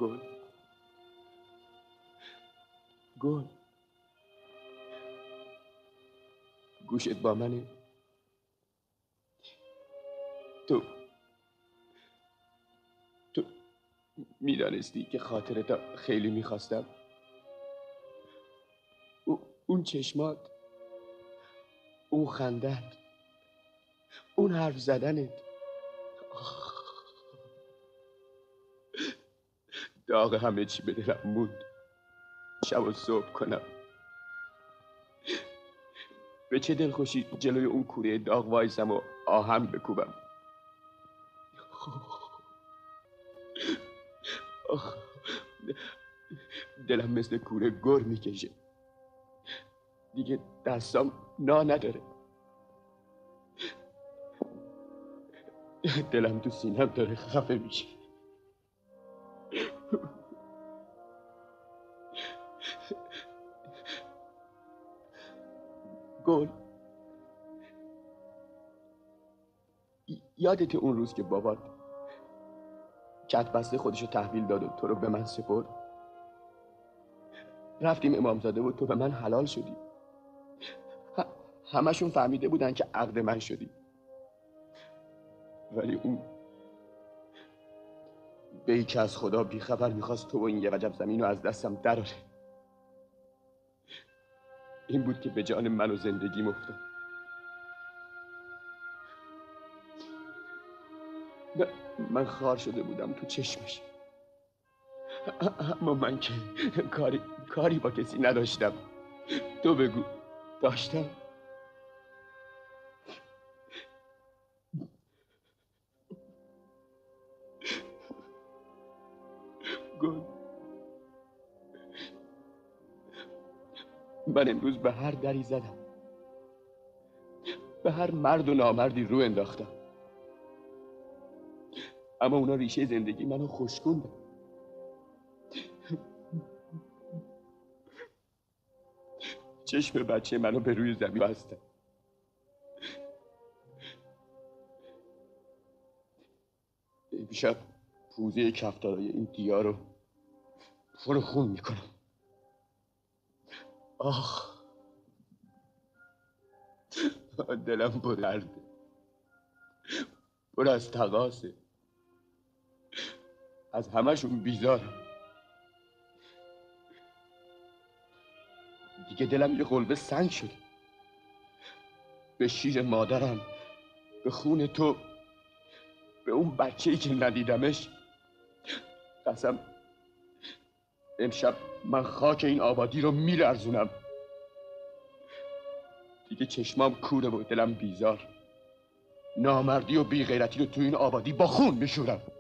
گل گل گوشت با منه؟ تو میدانستی که خاطرت خیلی میخواستم؟ اون چشمات، اون خندت، اون حرف زدنت داغ همه چی به دلم موند. شب و صبح کنم به چه دلخوشی جلوی اون کوره داغ وایسم و آهنگ بکوبم. دلم مثل کوره گر میکشه. دیگه دستام نا نداره. دلم تو سینم داره خفه میشه. گل، یادت اون روز که بابات کت بسته خودشو تحویل داد و تو رو به من سپرد؟ رفتیم امامزاده و تو به من حلال شدی. همشون فهمیده بودن که عقد من شدی، ولی اون بیی که از خدا بیخبر میخواست تو و این یه وجب زمین رو از دستم دراره. این بود که به جان من و زندگیم افتاد. من خار شده بودم تو چشمش، اما من که کاری با کسی نداشتم. تو بگو داشتم؟ گل، من امروز به هر دری زدم، به هر مرد و نامردی رو انداختم، اما اونا ریشه زندگی منو خشکوندن. چشم بچه منو به روی زمین بستن. امشب پوزه کفتارای این گیا رو پر خون میکنم. آخ، دلم پر درده، پر از تقاصه. از همشون بیزارم. دیگه دلم یه قلبه سنگ شده. به شیر مادرم، به خون تو، به اون بچه‌ای که ندیدمش. قسم امشب من خاک این آبادی رو میلرزونم. دیگه چشمام کوره و دلم بیزار. نامردی و بیغیرتی رو تو این آبادی با خون میشورم.